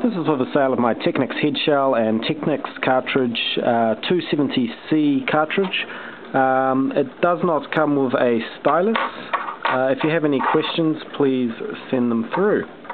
This is for the sale of my Technics head shell and Technics cartridge, 270C cartridge. It does not come with a stylus. If you have any questions, please send them through.